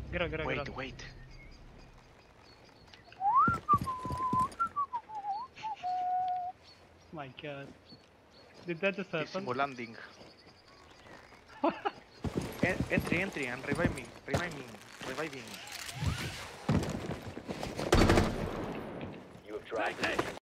Get Wait, out. wait. My god. Did that just happen? Pissimo landing. Entry, and revive me. Reviving.